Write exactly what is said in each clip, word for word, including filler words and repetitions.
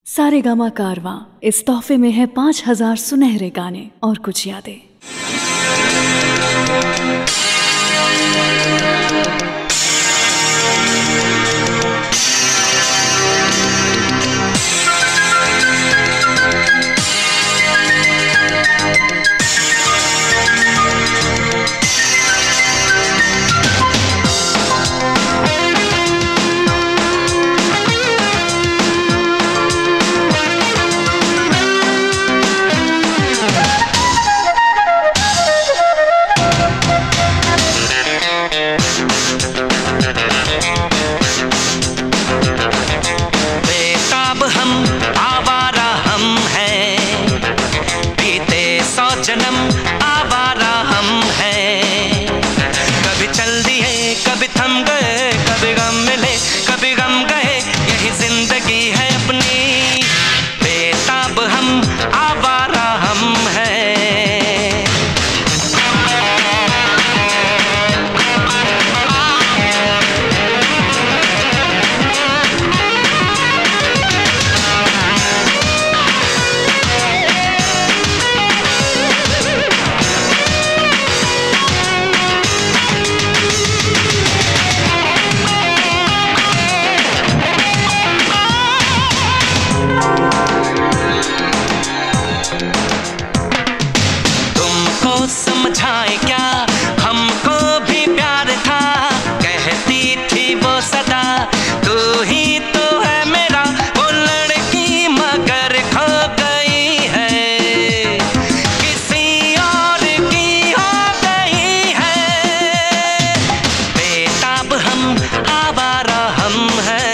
सारेगामा कारवां इस तोहफे में है पाँच हजार सुनहरे गाने और कुछ यादें। जन्म आवारा हम हैं, कभी चल दिए कभी थम गए, कभी गम मिले कभी गम गए, यही जिंदगी है अपनी, बेताब हम आवारा हम हैं। समझाए क्या हमको भी प्यार था, कहती थी वो सदा तू ही तो है मेरा, वो लड़की मगर खो गई है, किसी और की हो गई है, बेताब हम आवारा हम हैं।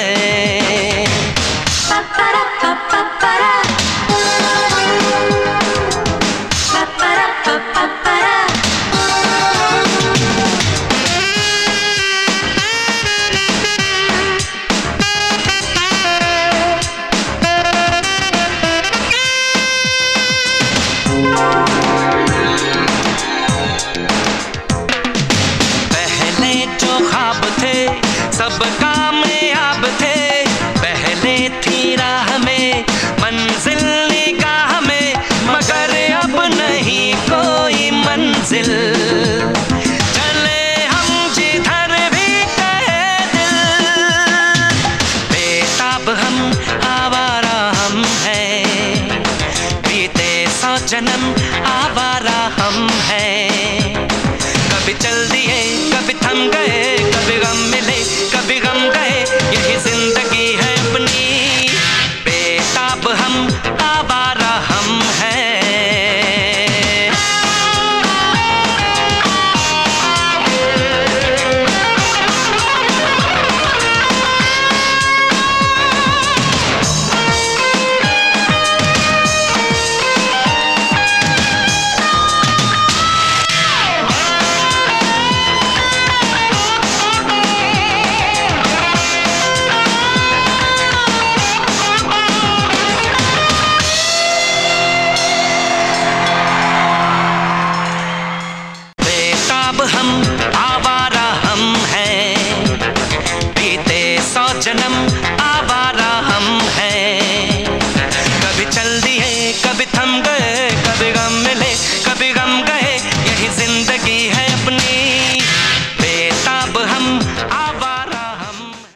सब कामयाब थे, पहले थी राह में मंजिल निगाह में, मगर अब नहीं कोई मंजिल, चले हम जिधर भी कहे दिल, बेताब हम आवारा हम हैं, बीते सौ जन्म आवारा हम हैं, कभी चल दिए कभी थम गए, कभी गम मिले कभी गम गए, यही जिंदगी है अपनी, बेताब हम आवारा हम हैं। हम आवारा हम हैं, बीते सौ जन्म